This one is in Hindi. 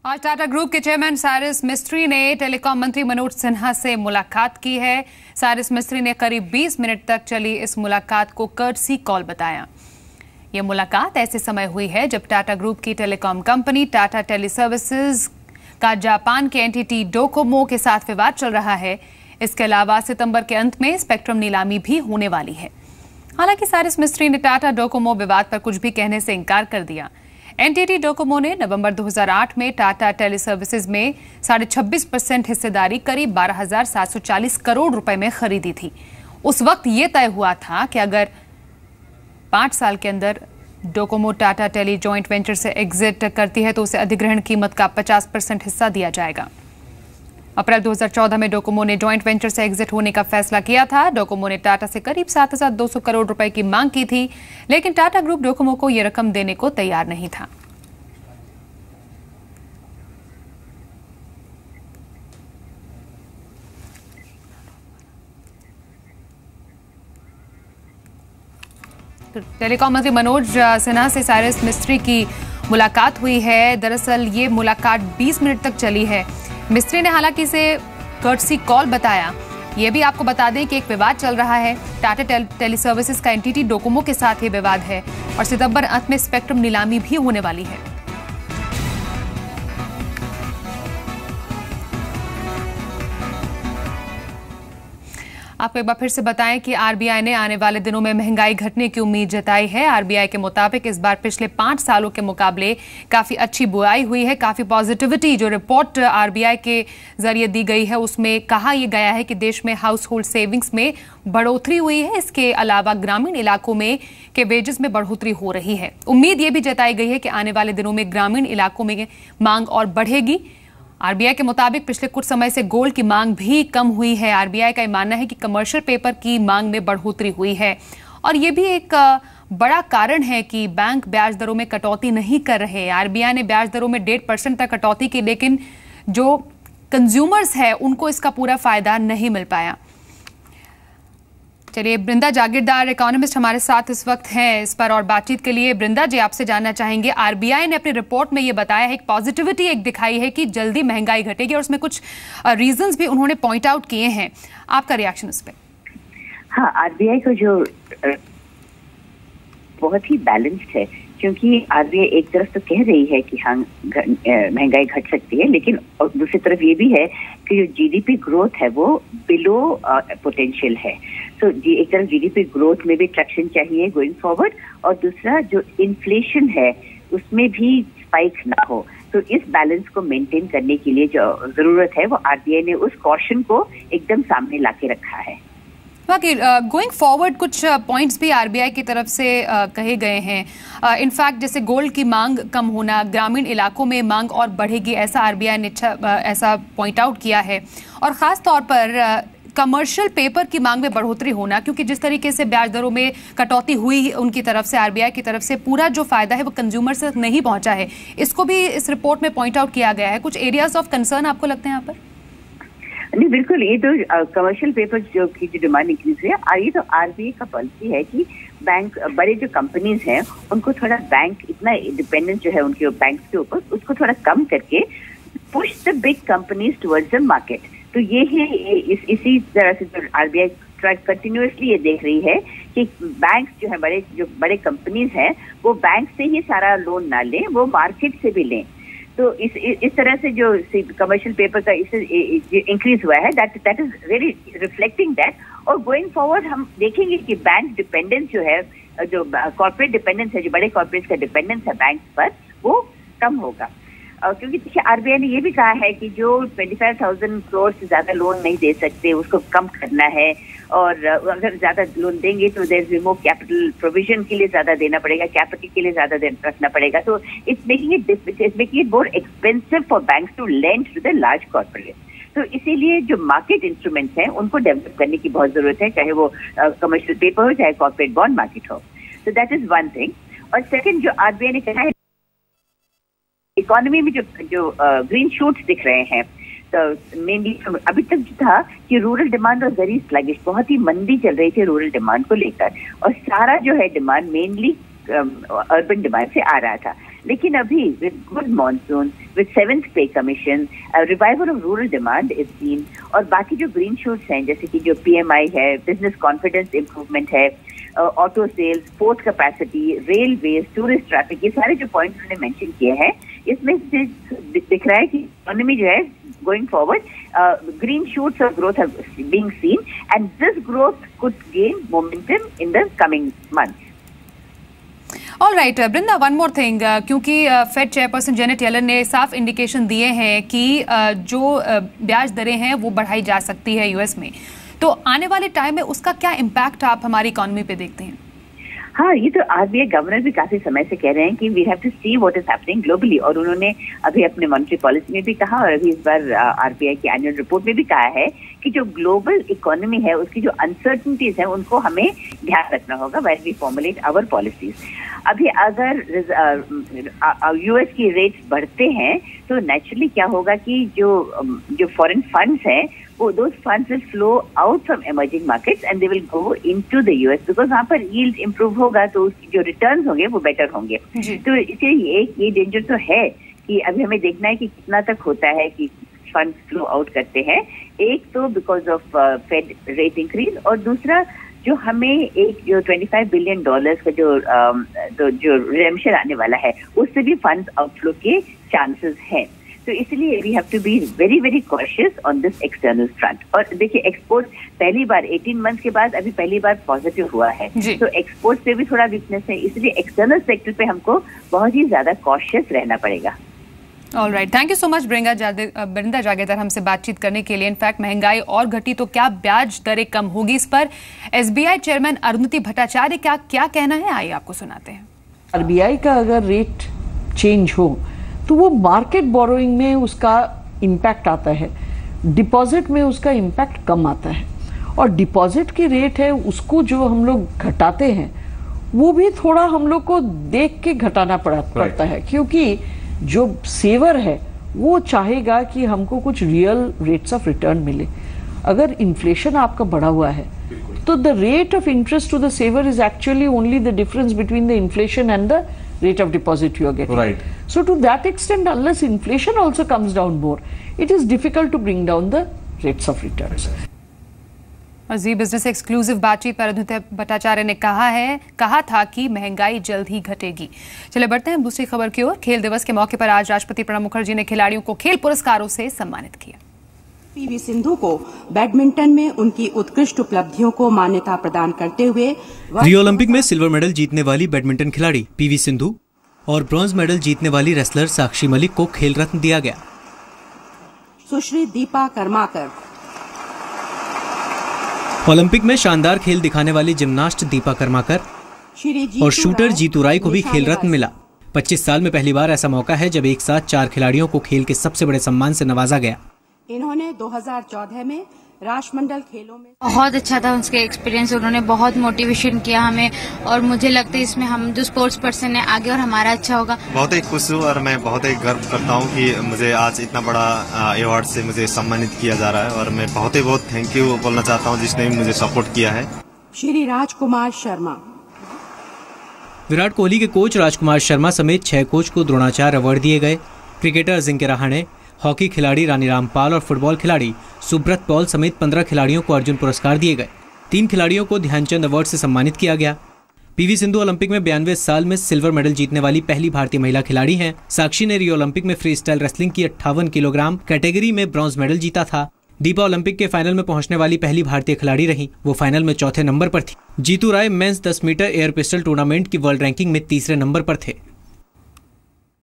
आज टाटा ग्रुप के चेयरमैन साइरस मिस्ट्री ने टेलीकॉम मंत्री मनोज सिन्हा से मुलाकात की है। साइरस मिस्ट्री ने करीब 20 मिनट तक चली इस मुलाकात को कर्टसी कॉल बताया। ये मुलाकात ऐसे समय हुई है जब टाटा ग्रुप की telecom company Tata tele services का जापान के एंटिटी डोकोमो के साथ विवाद चल रहा है। इसके अलावा सितंबर के अंत में स्पेक्ट्रम नीलामी भी होने वाली है। हालांकि साइरस मिस्ट्री ने टाटा डोकोमो विवाद पर कुछ भी कहने से इनकार कर दिया। एंटिटी डोकोमो ने नवंबर 2008 में टाटा टेली सर्विसेज में 26.5% हिस्सेदारी करीब 12,740 करोड़ रुपए में खरीदी थी। उस वक्त यह तय हुआ था कि अगर 5 साल के अंदर Docomo Tata tele joint venture से एग्जिट करती है तो उसे अधिग्रहण कीमत का 50% हिस्सा दिया जाएगा। अप्रैल 2014 में डोकोमो ने जॉइंट वेंचर से एग्जिट होने का फैसला किया था। डोकोमो ने टाटा से करीब 7,200 करोड़ रुपए की मांग की थी, लेकिन टाटा ग्रुप डोकोमो को यह रकम देने को तैयार नहीं था। टेलीकॉम मंत्री मनोज सिन्हा से साइरस मिस्ट्री की मुलाकात हुई है। दरअसल ये मुलाकात 20 मिनट तक चली है। मिस्ट्री ने हालांकि इसे कर्टसी कॉल बताया। यह भी आपको बता दें कि एक विवाद चल रहा है। टाटा टेली सर्विसेज का एंटिटी डोकोमो के साथ ये विवाद है और सितंबर अंत में स्पेक्ट्रम नीलामी भी होने वाली है। आपको एक बार फिर से बताएं कि आरबीआई ने आने वाले दिनों में महंगाई घटने की उम्मीद जताई है। आरबीआई के मुताबिक इस बार पिछले 5 सालों के मुकाबले काफी अच्छी बुआई हुई है, काफी पॉजिटिविटी जो रिपोर्ट आरबीआई के जरिए दी गई है उसमें कहा यह गया है कि देश में हाउस होल्ड सेविंग्स में बढ़ोतरी हुई है। इसके अलावा ग्रामीण इलाकों में के वेजेस में बढ़ोतरी हो रही है। उम्मीद ये भी जताई गई है कि आने वाले दिनों में ग्रामीण इलाकों में मांग और बढ़ेगी। आरबीआई के मुताबिक पिछले कुछ समय से गोल्ड की मांग भी कम हुई है। आरबीआई का मानना है कि कमर्शियल पेपर की मांग में बढ़ोतरी हुई है और ये भी एक बड़ा कारण है कि बैंक ब्याज दरों में कटौती नहीं कर रहे। आरबीआई ने ब्याज दरों में 1.5% तक कटौती की, लेकिन जो कंज्यूमर्स है उनको इसका पूरा फायदा नहीं मिल पाया। चलिए, वृंदा जागीरदार इकोनॉमिस्ट हमारे साथ इस वक्त हैं इस पर और बातचीत के लिए। वृंदा जी, आपसे जानना चाहेंगे, आरबीआई ने अपनी रिपोर्ट में ये बताया है, एक पॉजिटिविटी एक दिखाई है कि जल्दी महंगाई घटेगी और उसमें कुछ रीजंस भी उन्होंने पॉइंट आउट किए हैं। आपका रिएक्शन उस पर? हाँ, आरबीआई को जो बहुत ही बैलेंस्ड है, क्योंकि आरबीआई एक तरफ तो कह रही है कि हाँ महंगाई घट सकती है, लेकिन दूसरी तरफ ये भी है कि जो जीडीपी ग्रोथ है वो बिलो पोटेंशियल है। तो एक तरफ जीडीपी ग्रोथ में भी ट्रैक्शन चाहिए गोइंग फॉरवर्ड, और दूसरा जो इन्फ्लेशन है उसमें भी स्पाइक ना हो। तो इस बैलेंस को मेंटेन करने के लिए जो जरूरत है वो आरबीआई ने उस कॉशन को एकदम सामने लाके रखा है। बाकी गोइंग फॉरवर्ड कुछ पॉइंट्स भी आरबीआई की तरफ से कहे गए हैं। इनफैक्ट जैसे गोल्ड की मांग कम होना, ग्रामीण इलाकों में मांग और बढ़ेगी, ऐसा आरबीआई ने ऐसा पॉइंट आउट किया है। और ख़ास तौर पर कमर्शियल पेपर की मांग में बढ़ोतरी होना, क्योंकि जिस तरीके से ब्याज दरों में कटौती हुई उनकी तरफ से, आरबीआई की तरफ से, पूरा जो फायदा है वो कंज्यूमर तक नहीं पहुंचा है। इसको भी इस रिपोर्ट में पॉइंट आउट किया गया है। कुछ एरियाज ऑफ कंसर्न आपको लगते हैं यहाँ पर? नहीं, बिल्कुल। ये तो कमर्शियल पेपर जो की जो डिमांड इंक्रीज हुई है, ये तो आरबीआई का पॉलिसी है कि बैंक, बड़े जो कंपनीज हैं उनको थोड़ा बैंक इतना डिपेंडेंस जो है उनके बैंक के ऊपर, उसको थोड़ा कम करके push the big companies towards the market. तो ये है इसी तरह से जो आरबीआई कंटिन्यूअसली ये देख रही है कि बैंक जो है जो बड़े कंपनीज हैं वो बैंक से ही सारा लोन ना लें, वो मार्केट से भी लें। तो इस तरह से जो कमर्शियल पेपर का इंक्रीज हुआ है, that is really reflecting that. और गोइंग फॉरवर्ड हम देखेंगे कि बैंक डिपेंडेंस जो है, जो कॉर्पोरेट डिपेंडेंस है, जो बड़े कॉर्पोरेट का डिपेंडेंस है बैंक पर, वो कम होगा। क्योंकि देखिए आरबीआई ने ये भी कहा है कि जो 25,000 करोड़ से ज्यादा लोन नहीं दे सकते उसको कम करना है, और अगर ज्यादा लोन देंगे तो there is more capital provision के लिए ज्यादा देना पड़ेगा, कैपिटल के लिए ज्यादा रखना पड़ेगा। तो it's making it more expensive for banks to lend to the large corporate. तो इसीलिए जो मार्केट इंस्ट्रूमेंट्स हैं उनको डेवलप करने की बहुत जरूरत है, चाहे वो कमर्शियल पेपर हो, चाहे कॉर्पोरेट बॉन्ड मार्केट हो। तो दैट इज वन थिंग। और सेकेंड, जो आरबीआई ने कहा है इकोनॉमी में जो ग्रीन शूट्स दिख रहे हैं, तो मेनली अभी तक जो था कि रूरल डिमांड और वेरी स्लगिश, बहुत ही मंदी चल रही थी रूरल डिमांड को लेकर, और सारा जो है डिमांड मेनली अर्बन डिमांड से आ रहा था। लेकिन अभी with good monsoon, with 7th pay commission, revival of rural demand is seen, और बाकी जो ग्रीन शूट्स हैं जैसे कि जो PMI है, बिजनेस कॉन्फिडेंस इंप्रूवमेंट है, auto sales, port capacity, railways, tourist traffic, ये सारे जो पॉइंट्स उन्होंने मेंशन किए हैं, इसमें से दिख रहा है कि इकोनॉमी जो है going forward green shoots of growth are being seen, and this growth could gain momentum in the coming months. All right, Brinda, one more thing, क्योंकि फेड चेयरपर्सन जेनेट येलन ने साफ इंडिकेशन दिए हैं कि जो ब्याज दरें हैं वो बढ़ाई जा सकती है यूएस में, तो आने वाले टाइम में उसका क्या इम्पैक्ट आप हमारी इकोनॉमी पे देखते हैं? हाँ, ये तो RBI गवर्नर भी काफी समय से कह रहे हैं कि we have to see what is happening globally, और उन्होंने अभी अपने मॉनेटरी पॉलिसी में भी कहा और अभी इस बार RBI की एनुअल रिपोर्ट में भी कहा है कि जो ग्लोबल इकोनॉमी है उसकी जो अनसर्टनिटीज है उनको हमें ध्यान रखना होगा when we formulate our policies. अभी अगर यूएस की रेट्स बढ़ते हैं तो नेचुरली क्या होगा कि जो फॉरेन फंड्स हैं वो those funds will flow out from emerging markets and they will go into the US, because वहाँ पर yield improve होगा तो उसकी जो returns होंगे वो better होंगे। तो इसलिए ये danger तो है कि अभी हमें देखना है कि कितना तक होता है कि funds flow out करते हैं, एक तो because of Fed rate increase, और दूसरा जो हमें एक जो $25 बिलियन का जो redemption आने वाला है उससे भी funds outflow के chances हैं। तो इसलिए we have to be very very cautious on this external front. और देखिए एक्सपोर्ट पहली बार 18 मंथ्स के बाद अभी पहली बार पॉजिटिव हुआ है, तो एक्सपोर्ट पे भी थोड़ा वीकनेस है, इसलिए एक्सटर्नल सेक्टर पे हमको बहुत ही ज्यादा कॉशियस रहना पड़ेगा। All right, thank you so much Brinda Jagirdar हमसे बातचीत करने के लिए। इनफैक्ट महंगाई और घटी तो क्या ब्याज दरें कम होगी, इस पर SBI चेयरमैन अरुंधति भट्टाचार्य का क्या कहना है, आइए आपको सुनाते हैं। RBI का अगर रेट चेंज हो तो वो मार्केट बोरोइंग में उसका इम्पैक्ट आता है, डिपॉजिट में उसका इम्पैक्ट कम आता है, और डिपॉजिट की रेट है उसको जो हम लोग घटाते हैं वो भी थोड़ा हम लोग को देख के घटाना पड़ता है, क्योंकि जो सेवर है वो चाहेगा कि हमको कुछ रियल रेट्स ऑफ रिटर्न मिले। अगर इन्फ्लेशन आपका बढ़ा हुआ है तो the rate of interest to the saver is actually only the difference between the inflation and the rate of deposit you are getting. Right. So to that extent, unless inflation also comes down more, it is difficult to bring down the rates of returns. और जी बिजनेस एक्सक्लूसिव बातचीत पर अरुंधति भट्टाचार्य ने कहा था कि महंगाई जल्द ही घटेगी। चले बढ़ते हैं दूसरी खबर की ओर। खेल दिवस के मौके पर आज राष्ट्रपति प्रणब मुखर्जी ने खिलाड़ियों को खेल पुरस्कारों से सम्मानित किया। PV सिंधु को बैडमिंटन में उनकी उत्कृष्ट उपलब्धियों को मान्यता प्रदान करते हुए रियो ओलंपिक में सिल्वर मेडल जीतने वाली बैडमिंटन खिलाड़ी PV सिंधु और ब्रॉन्ज मेडल जीतने वाली रेसलर साक्षी मलिक को खेल रत्न दिया गया। सुश्री दीपा कर्माकर, ओलंपिक में शानदार खेल दिखाने वाली जिम्नास्ट दीपा कर्माकर और शूटर जीतू राय को भी खेल रत्न मिला। 25 साल में पहली बार ऐसा मौका है जब एक साथ 4 खिलाड़ियों को खेल के सबसे बड़े सम्मान से नवाजा गया। इन्होंने 2014 में राष्ट्रमंडल खेलों में बहुत अच्छा था उनके एक्सपीरियंस, उन्होंने बहुत मोटिवेशन किया हमें, और मुझे लगता है इसमें हम जो स्पोर्ट्स पर्सन है आगे और हमारा अच्छा होगा। बहुत ही खुश हूँ और मैं बहुत ही गर्व करता हूँ कि मुझे आज इतना बड़ा अवार्ड से मुझे सम्मानित किया जा रहा है, और मैं बहुत थैंक यू बोलना चाहता हूँ जिसने मुझे सपोर्ट किया है। श्री राजकुमार शर्मा, विराट कोहली के कोच राजकुमार शर्मा समेत 6 कोच को द्रोणाचार्य अवार्ड दिए गए। क्रिकेटर अजिंक्य रहाणे, हॉकी खिलाड़ी रानी रामपाल और फुटबॉल खिलाड़ी सुब्रत पॉल समेत 15 खिलाड़ियों को अर्जुन पुरस्कार दिए गए। 3 खिलाड़ियों को ध्यानचंद अवार्ड से सम्मानित किया गया। PV सिंधु ओलंपिक में 92 साल में सिल्वर मेडल जीतने वाली पहली भारतीय महिला खिलाड़ी हैं। साक्षी ने रियो ओलंपिक में फ्री स्टाइल रेसलिंग की 58 किलोग्राम कैटेगरी में ब्रॉन्ज मेडल जीता था। दीपा ओलंपिक के फाइनल में पहुंचने वाली पहली भारतीय खिलाड़ी रही, वो फाइनल में 4थे नंबर पर थी। Jitu Rai men's 10 metre air pistol tournament की वर्ल्ड रैंकिंग में 3रे नंबर पर थे।